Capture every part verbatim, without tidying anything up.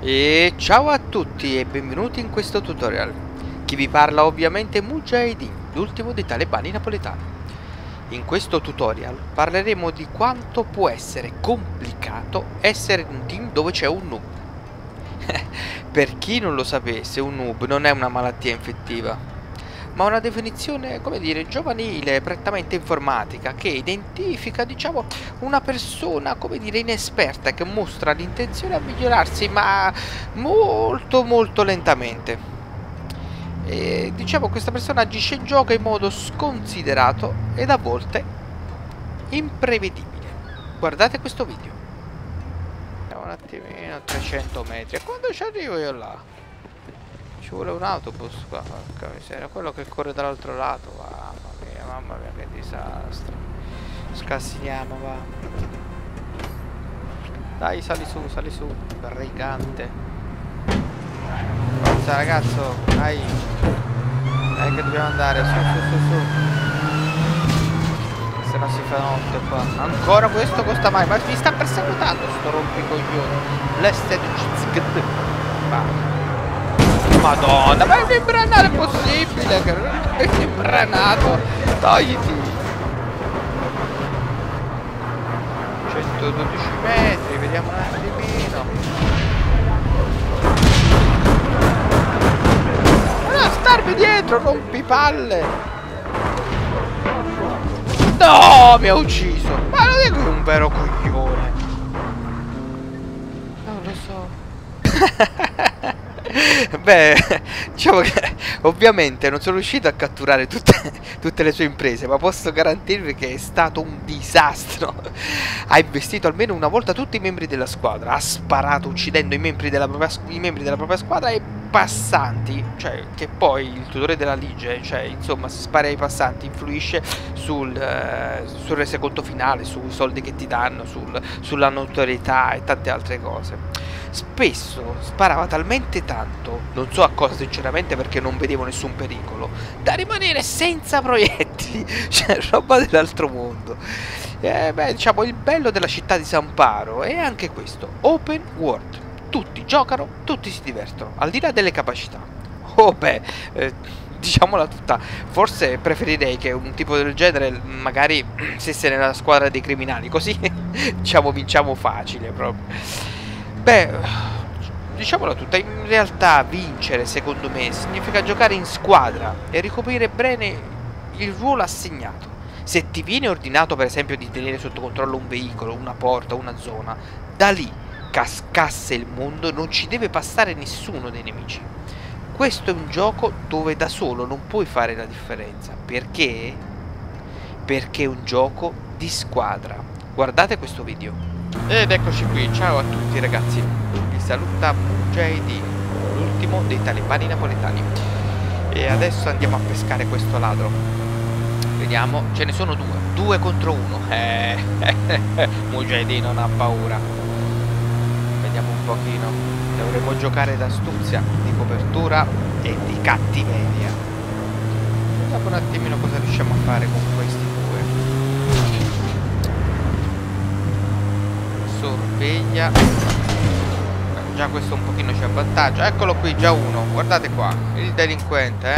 E ciao a tutti e benvenuti in questo tutorial. Chi vi parla ovviamente è Mujahideen, l'ultimo dei talebani napoletani. In questo tutorial parleremo di quanto può essere complicato essere in un team dove c'è un noob. Per chi non lo sapesse, un noob non è una malattia infettiva, ma una definizione, come dire, giovanile, prettamente informatica, che identifica, diciamo, una persona, come dire, inesperta, che mostra l'intenzione a migliorarsi, ma molto molto lentamente. E diciamo questa persona agisce in gioco in modo sconsiderato ed a volte imprevedibile. Guardate questo video. Andiamo un attimino, trecento metri. E quando ci arrivo io là? Ci vuole un autobus qua, porca miseria, quello che corre dall'altro lato, mamma mia, mamma mia che disastro. Scassiniamo, va. Dai, sali su, sali su, brigante. Forza ragazzo, dai. Dai che dobbiamo andare, su, su, su, su. Se no si fa notte qua. Ancora questo costa mai, ma mi sta perseguitando sto rompicoglione. Blessed Jizgd. Va. Madonna, ma è un imbranato possibile? Che è un imbranato. Togliti. centododici metri, vediamo un attimino. Ma no, starmi dietro, rompipalle. No, mi ha ucciso. Ma non è che è un vero coglione. Non lo so. Beh, diciamo che ovviamente non sono riuscito a catturare tutte, tutte le sue imprese, ma posso garantirvi che è stato un disastro. Ha investito almeno una volta tutti i membri della squadra, ha sparato uccidendo i membri della propria, i membri della propria squadra e passanti, cioè che poi il tutore della legge, cioè insomma se spari ai passanti influisce sul, eh, sul resoconto finale, sui soldi che ti danno, sul, sulla notorietà e tante altre cose. Spesso sparava talmente tanto, non so a cosa sinceramente perché non vedevo nessun pericolo, da rimanere senza proiettili, cioè roba dell'altro mondo. Eh, beh, diciamo il bello della città di San Paro è anche questo, open world. Tutti giocano, tutti si divertono, al di là delle capacità. Oh beh, eh, diciamola tutta, forse preferirei che un tipo del genere magari stesse nella squadra dei criminali, così diciamo vinciamo facile proprio. Beh, diciamola tutta, in realtà vincere secondo me significa giocare in squadra e ricoprire bene il ruolo assegnato. Se ti viene ordinato per esempio di tenere sotto controllo un veicolo, una porta, una zona, da lì cascasse il mondo non ci deve passare nessuno dei nemici. Questo è un gioco dove da solo non puoi fare la differenza. Perché? Perché è un gioco di squadra. Guardate questo video. Ed eccoci qui, ciao a tutti ragazzi, vi saluta Mujahideen, l'ultimo dei talebani napoletani. E adesso andiamo a pescare questo ladro. Vediamo, ce ne sono due, due contro uno. Eh, Mujahideen non ha paura. Vediamo un pochino, dovremo giocare d'astuzia, di copertura e di cattiveria. Vediamo un attimino cosa riusciamo a fare con questi due. Sorveglia. Già questo un pochino ci avvantaggia. Eccolo qui, già uno. Guardate qua, il delinquente,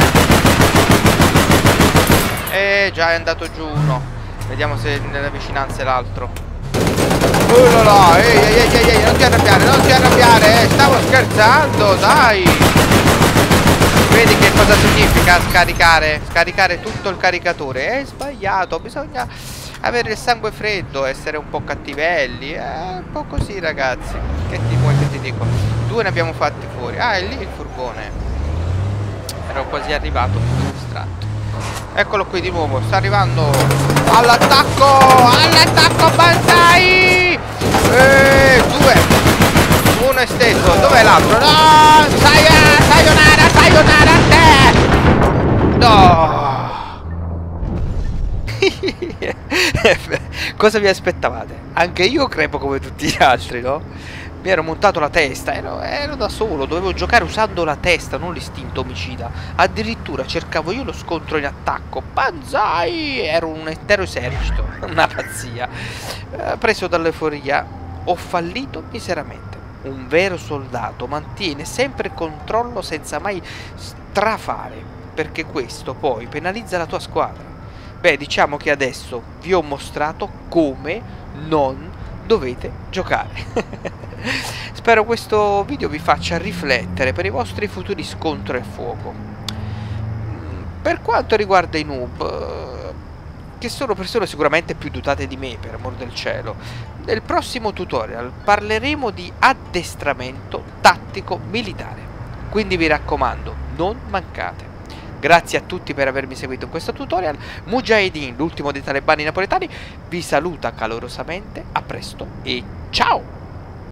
eh. E già è andato giù uno. Vediamo se nella vicinanza è l'altro. Oh là là, ehi, ehi, ehi, ehi, non ti arrabbiare, non ti arrabbiare, eh. Stavo scherzando, dai. Vedi che cosa significa scaricare? Scaricare tutto il caricatore. È sbagliato, bisogna avere il sangue freddo, essere un po' cattivelli, è eh, un po' così ragazzi. Che ti vuoi che ti dico? Due ne abbiamo fatti fuori. Ah, è lì il furgone. Ero quasi arrivato, un po' distratto. Eccolo qui di nuovo, sta arrivando all'attacco, all'attacco Banzai. Eh, due. Uno è steso, dov'è l'altro? No, sai, sayonara, sayonara a te. No. Cosa vi aspettavate? Anche io crepo come tutti gli altri, no? Mi ero montato la testa, ero, ero da solo, dovevo giocare usando la testa, non l'istinto omicida. Addirittura cercavo io lo scontro in attacco. Banzai! Ero un intero esercito, una pazzia. Eh, preso dall'euforia, ho fallito miseramente. Un vero soldato mantiene sempre il controllo senza mai strafare, perché questo poi penalizza la tua squadra. Beh, diciamo che adesso vi ho mostrato come non dovete giocare. Spero questo video vi faccia riflettere per i vostri futuri scontri a fuoco. Per quanto riguarda i noob, che sono persone sicuramente più dotate di me, per amor del cielo, nel prossimo tutorial parleremo di addestramento tattico militare. Quindi vi raccomando, non mancate. Grazie a tutti per avermi seguito in questo tutorial. Mujahideen, l'ultimo dei talebani napoletani, vi saluta calorosamente. A presto e ciao!